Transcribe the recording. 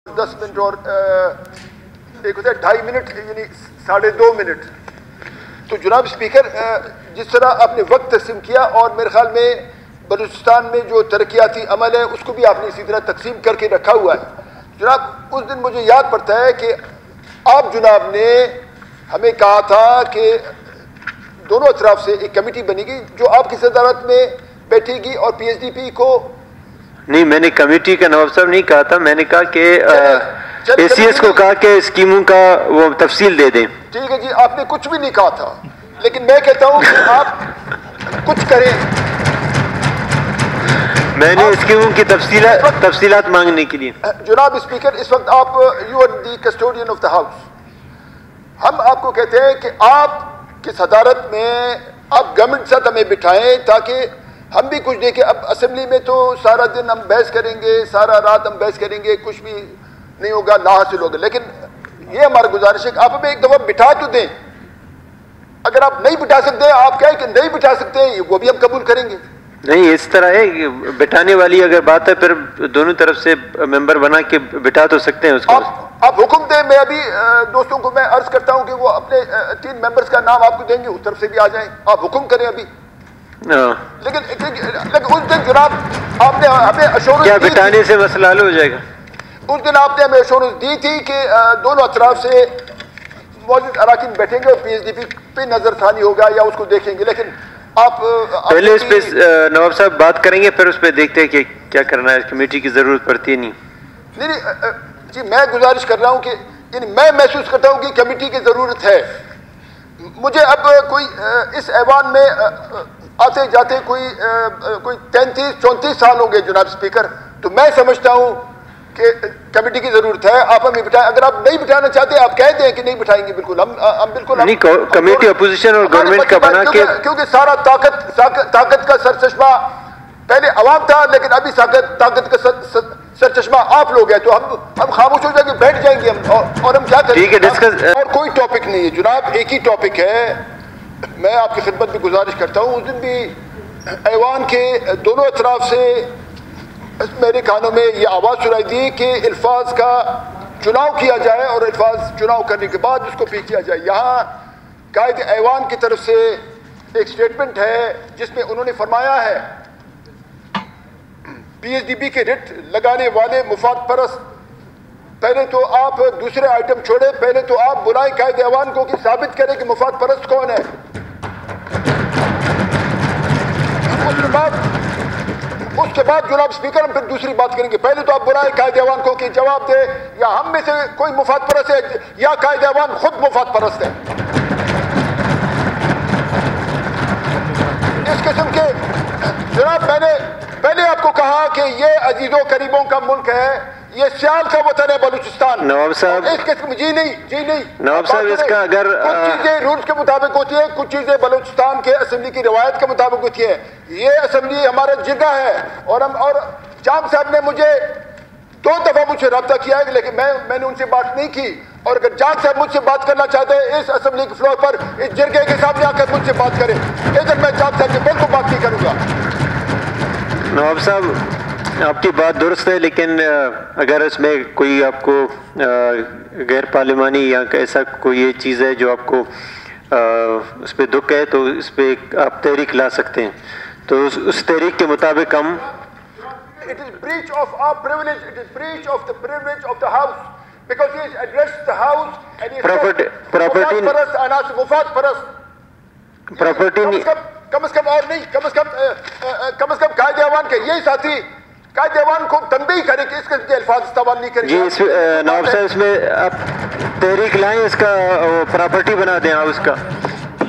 10 minute اور ایک ہوتا ہے 2.5 منٹ یعنی 2.5 منٹ. تو جناب اسپیکر جس طرح آپ نے وقت تقسیم کیا اور میرے خیال میں بلوچستان میں جو ترقیاتی عمل ہے اس کو بھی آپ نے اسی طرح تقسیم کر کے رکھا ہوا ہے. جناب اس دن مجھے یاد پڑتا ہے کہ آپ جناب نے ہمیں کہا تھا کہ دونوں اطراف سے ایک کمیٹی بنے گی جو آپ کی صدارت میں بیٹھے گی اور پی ایس ڈی پی کو نہیں. میں نے کمیٹی کا نواب صاحب نہیں کہا تھا. میں نے کہا کہ اے سی ایس کو کہا کہ اسکیموں کا وہ تفصیل دے دیں. ٹھیک ہے جی, آپ نے کچھ بھی نہیں کہا تھا, لیکن میں کہتا ہوں کہ آپ کچھ کریں. میں نے اسکیموں کی تفصیلات مانگنے کے لیے. جناب اسپیکر, اس وقت آپ you are the custodian of the house. ہم آپ کو کہتے ہیں کہ آپ کی صدارت میں آپ گورنمنٹ ساتھ ہمیں بٹھائیں تاکہ ہم بھی کچھ دیکھیں. اب اسمبلی میں تو سارا دن ہم بحث کریں گے, سارا رات ہم بحث کریں گے, کچھ بھی نہیں ہوگا, نہ حاصل ہوگا. لیکن یہ ہمارا گزارش ہے کہ آپ ہمیں ایک دفعہ بٹھا تو دیں. اگر آپ نہیں بٹھا سکتے آپ کہیں کہ نہیں بٹھا سکتے وہ بھی ہم قبول کریں گے. نہیں, اس طرح ہے بٹھانے والی اگر بات ہے پھر دونوں طرف سے ممبر بنا کے بٹھا تو سکتے ہیں اس کو. آپ حکم دیں. میں ابھی دوستوں کو میں عرض کرتا ہوں کہ وہ اپنے 3 ممبرز کا نام آپ کو دیں گے, اس طرف سے بھی آ جائیں. آپ حکم کریں ابھی. لیکن اس دن جناب آپ نے ہمیں ایشورنس کیا بٹھانے سے مسئلہ حل ہو جائے گا؟ اس دن آپ نے ہمیں ایشورنس دی تھی کہ دونوں اطراف سے موجود اراکین بیٹھیں گے اور پی ایس ڈی پی پہ نظر ثانی ہوگا یا اس کو دیکھیں گے. لیکن آپ پہلے اس پہ نواب صاحب بات کریں گے, پھر اس پہ دیکھتے ہیں کہ کیا کرنا ہے. کمیٹی کی ضرورت پڑتی ہے نہیں جی. میں گزارش کر رہا ہوں کہ یعنی میں محسوس کرتا ہوں کہ کمیٹی کی ضرورت ہے. مجھے اب کوئی اس ایوان میں آتے جاتے کوئی 33-34 سال ہوں گے جناب اسپیکر. تو میں سمجھتا ہوں کہ کمیٹی کی ضرورت ہے. آپ ہمیں بٹھائیں. اگر آپ نہیں بٹھانا چاہتے آپ کہہ دیں کہ نہیں بٹھائیں گے. بالکل ہم بالکل نہیں. کمیٹی اپوزیشن اور گورنمنٹ کا بنا کے, کیونکہ سارا طاقت کا سرچشمہ پہلے عوام تھا, لیکن ابھی طاقت کا سرچشمہ آپ لوگ ہیں. تو ہم خاموش ہو جائیں گے, بیٹھ جائیں گے ہم, اور ہم کیا کریں گے. اور کوئی ٹاپک نہیں ہے جناب, ایک ہی ٹاپک ہے. میں آپ کی خدمت میں گزارش کرتا ہوں, اس دن بھی ایوان کے دونوں اطراف سے میرے کانوں میں یہ آواز سنائی دی کہ الفاظ کا چناؤ کیا جائے اور الفاظ چناؤ کرنے کے بعد اس کو پیش کیا جائے. یہاں قائد ایوان کی طرف سے ایک سٹیٹمنٹ ہے جس میں انہوں نے فرمایا ہے پی ایس ڈی بی کے رٹ لگانے والے مفاد پرست. پہلے تو آپ دوسرے آئٹم چھوڑے, پہلے تو آپ بلائیں قائد ایوان کو کہ ثابت کریں کہ مفاد پرست کون ہے. اس کے بعد جناب اسپیکر ہم پھر دوسری بات کریں گے. پہلے تو آپ بلائیں قائد ایوان کو کہ جواب دے یا ہم میں سے کوئی مفاد پرست ہے یا قائد ایوان خود مفاد پرست ہے. اس قسم کے جناب میں نے پہلے آپ کو کہا کہ یہ عزیزوں قریبوں کا ملک ہے, یہ سیال کا وطن ہے بلوچستان. نواب صاحب اس قسم جی نہیں نواب صاحب اس کا اگر کچھ چیزیں رولز کے مطابق ہوتی ہیں, کچھ چیزیں بلوچستان کے اسمبلی کی روایت کے مطابق ہوتی ہیں. یہ اسمبلی ہمارا جگہ ہے اور چام صاحب نے مجھے 2 دفعہ مجھ سے رابطہ کیا ہے, لیکن میں نے ان سے بات نہیں کی. اور اگر جان صاحب مجھ سے بات کرنا چاہتے ہیں اس اسمبلی کے فلور پر اس جرگے کے سامنے آ کر مجھ سے بات کریں, لیکن میں جان صاحب سے بالکل بات نہیں کروں گا. نواب صاحب آپ کی بات درست ہے, لیکن اگر اس میں کوئی آپ کو غیر پارلیمانی یا ایسا کوئی یہ چیز ہے جو آپ کو اس پہ دکھ ہے تو اس پہ آپ تحریک لا سکتے ہیں. تو اس تحریک کے مطابق ہم It is breach of our privilege. It is breach of the privilege of the house because he has addressed the house and he property مفاد پرست property کم از کم اور نہیں, کم از کم قائد ایوان کے یہی ساتھی قائد ایوان کو تنبیہ کریں کہ اس قسم کے الفاظ استعمال نہیں کریں. جی نواب صاحب اس میں آپ تحریک لائیں, اس کا پراپرٹی بنا دیں آپ اس کا.